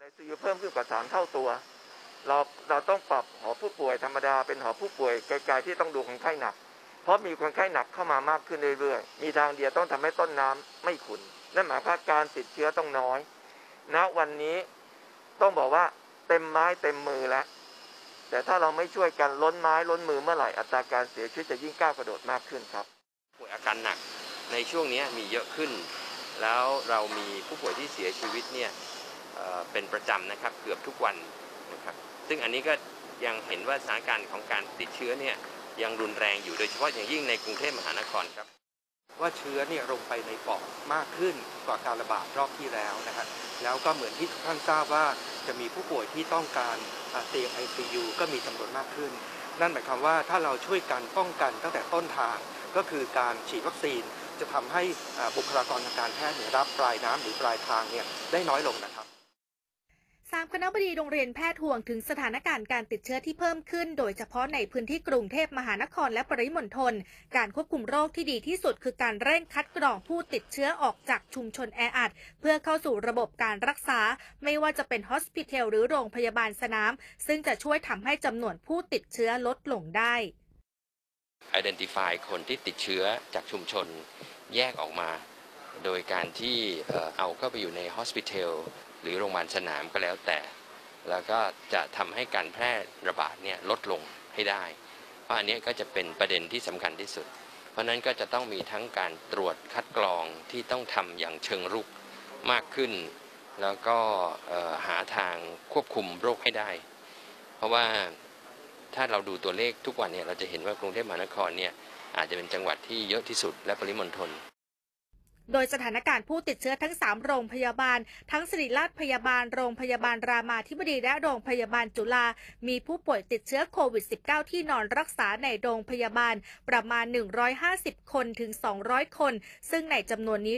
ICU เพิ่มขึ้นกว่า3 เท่าตัวเราต้องปรับหอผู้ป่วยธรรมดาเป็นหอผู้ป่วยไกลๆที่ต้องดูคนไข้หนักเพราะมีคนไข้หนักเข้ามามากขึ้นเรื่อยๆมีทางเดียวต้องทำให้ต้นน้ำไม่ขุ่นนั่นหมายความการติดเชื้อต้องน้อยณวันนี้ต้องบอกว่าเต็มไม้เต็มมือแล้วแต่ถ้าเราไม่ช่วยกันล้นไม้ล้นมือเมื่อไหร่อัตราการเสียชีวิตจะยิ่งก้าวกระโดดมากขึ้นครับป่วยอาการหนักในช่วงนี้มีเยอะขึ้นแล้วเรามีผู้ป่วยที่เสียชีวิตเนี่ยเป็นประจำนะครับเกือบทุกวันนะครับซึ่งอันนี้ก็ยังเห็นว่าสถานการณ์ของการติดเชื้อเนี่ยยังรุนแรงอยู่โดยเฉพาะอย่างยิ่งในกรุงเทพมหานครครับว่าเชื้อเนี่ยลงไปในปอดมากขึ้นกว่าการระบาดรอบที่แล้วนะครับแล้วก็เหมือนที่ท่านทราบว่าจะมีผู้ป่วยที่ต้องการเตียง ICU ก็มีจำนวนมากขึ้นนั่นหมายความว่าถ้าเราช่วยกันป้องกันตั้งแต่ต้นทางก็คือการฉีดวัคซีนจะทำให้บุคลากรทางการแพทย์รับปลายน้ำหรือปลายทางเนี่ยได้น้อยลงนะครับ 3 คณบดีโรงเรียนแพทย์ห่วงถึงสถานการณ์การติดเชื้อที่เพิ่มขึ้นโดยเฉพาะในพื้นที่กรุงเทพมหานครและปริมณฑลการควบคุมโรคที่ดีที่สุดคือการเร่งคัดกรองผู้ติดเชื้อออกจากชุมชนแออัดเพื่อเข้าสู่ระบบการรักษาไม่ว่าจะเป็นฮอสพิทอลหรือโรงพยาบาลสนามซึ่งจะช่วยทำให้จำนวนผู้ติดเชื้อลดลงได้ Identify คนที่ติดเชื้อจากชุมชนแยกออกมาโดยการที่เอาเข้าไปอยู่ในฮอสพิทอลหรือโรงพยาบาลสนามก็แล้วแต่แล้วก็จะทำให้การแพร่ระบาดเนี่ยลดลงให้ได้เพราะอันนี้ก็จะเป็นประเด็นที่สำคัญที่สุดเพราะนั้นก็จะต้องมีทั้งการตรวจคัดกรองที่ต้องทำอย่างเชิงรุกมากขึ้นแล้วก็หาทางควบคุมโรคให้ได้เพราะว่าถ้าเราดูตัวเลขทุกวันเนี่ยเราจะเห็นว่ากรุงเทพมหานครเนี่ยอาจจะเป็นจังหวัดที่เยอะที่สุดและปริมณฑลโดยสถานการณ์ผู้ติดเชื้อทั้ง3โรงพยาบาลทั้งศิริราชพยาบาลโรงพยาบาลรามาธิบดีและโรงพยาบาลจุฬามีผู้ป่วยติดเชื้อโควิด -19 ที่นอนรักษาในโรงพยาบาลประมาณ150 คนถึง200 คนซึ่งในจำนวนนี้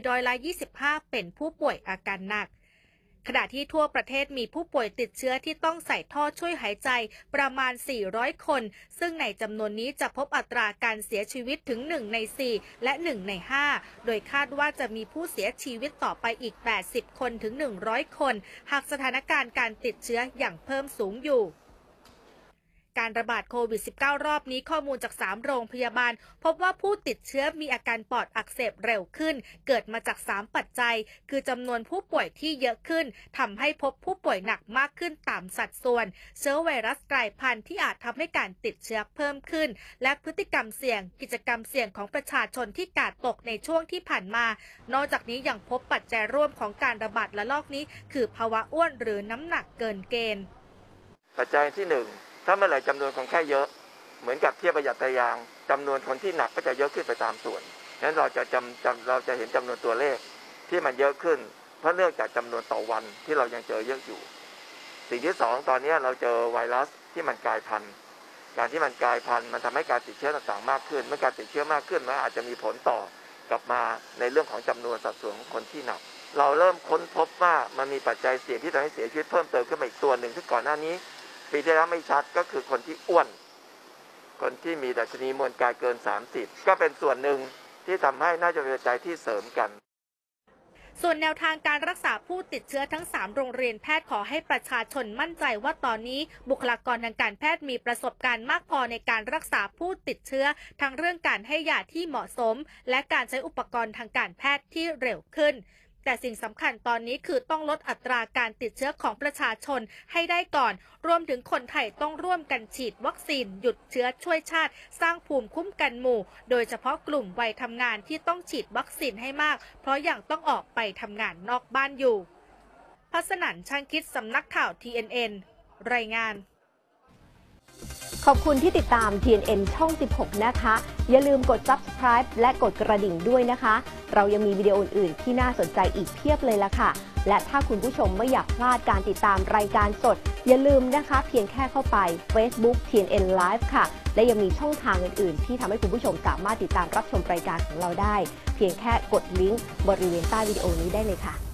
25%เป็นผู้ป่วยอาการหนักขณะที่ทั่วประเทศมีผู้ป่วยติดเชื้อที่ต้องใส่ท่อช่วยหายใจประมาณ400 คนซึ่งในจำนวนนี้จะพบอัตราการเสียชีวิตถึง1 ใน 4และ1 ใน 5โดยคาดว่าจะมีผู้เสียชีวิตต่อไปอีก80 คนถึง100 คนหากสถานการณ์การติดเชื้ออย่างเพิ่มสูงอยู่การระบาดโควิด -19 รอบนี้ข้อมูลจาก3โรงพยาบาลพบว่าผู้ติดเชื้อมีอาการปอดอักเสบเร็วขึ้นเกิดมาจาก3ปัจจัยคือจำนวนผู้ป่วยที่เยอะขึ้นทำให้พบผู้ป่วยหนักมากขึ้นตามสัดส่วนเชื้อไวรัสกลายพันธุ์ที่อาจทำให้การติดเชื้อเพิ่มขึ้นและพฤติกรรมเสี่ยงกิจกรรมเสี่ยงของประชาชนที่กาดตกในช่วงที่ผ่านมานอกจากนี้ยังพบปัจจัยร่วมของการระบาดระลอกนี้คือภาวะอ้วนหรือน้ำหนักเกินเกณฑ์ปัจจัยที่1ถ้าเมื่อไหร่จำนวนคนไข้เยอะเหมือนกับเทียบประหยัดตายางจำนวนคนที่หนักก็จะเยอะขึ้นไปตามส่วนฉะนั้นเราจะเห็นจำนวนตัวเลขที่มันเยอะขึ้นเพราะเนื่องจากจำนวนต่อวันที่เรายังเจอเยอะอยู่สิ่งที่2ตอนนี้เราเจอไวรัสที่มันกลายพันธุ์การที่มันกลายพันธุ์มันทำให้การติดเชื้อต่างๆมากขึ้นเมื่อการติดเชื้อมากขึ้นมันอาจจะมีผลต่อกลับมาในเรื่องของจำนวนสัดส่วนของคนที่หนักเราเริ่มค้นพบว่ามันมีปัจจัยเสี่ยงที่ทำให้เสียชีวิตเพิ่มเติมขึ้นมาอีกตัวหนึ่งที่ก่อนหน้านี้ปีที่แล้วไม่ชัดก็คือคนที่อ้วนคนที่มีดัชนีมวลกายเกิน30ก็เป็นส่วนหนึ่งที่ทำให้น่าจะเป็นปัจจัยที่เสริมกันส่วนแนวทางการรักษาผู้ติดเชื้อทั้ง3โรงเรียนแพทย์ขอให้ประชาชนมั่นใจว่าตอนนี้บุคลากรทางการแพทย์มีประสบการณ์มากพอในการรักษาผู้ติดเชื้อทั้งเรื่องการให้ยาที่เหมาะสมและการใช้อุปกรณ์ทางการแพทย์ที่เร็วขึ้นแต่สิ่งสำคัญตอนนี้คือต้องลดอัตราการติดเชื้อของประชาชนให้ได้ก่อนรวมถึงคนไทยต้องร่วมกันฉีดวัคซีนหยุดเชื้อช่วยชาติสร้างภูมิคุ้มกันหมู่โดยเฉพาะกลุ่มวัยทำงานที่ต้องฉีดวัคซีนให้มากเพราะยังต้องออกไปทำงานนอกบ้านอยู่พัสนันท์ ช่างคิดสำนักข่าว TNN รายงานขอบคุณที่ติดตาม TNN ช่อง 16 นะคะ อย่าลืมกด Subscribe และกดกระดิ่งด้วยนะคะ เรายังมีวิดีโออื่นๆที่น่าสนใจอีกเพียบเลยละค่ะ และถ้าคุณผู้ชมไม่อยากพลาดการติดตามรายการสด อย่าลืมนะคะเพียงแค่เข้าไป Facebook TNN Live ค่ะ และยังมีช่องทางอื่นๆที่ทำให้คุณผู้ชมสามารถติดตามรับชมรายการของเราได้ เพียงแค่กดลิงก์บริเวณใต้วิดีโอนี้ได้เลยค่ะ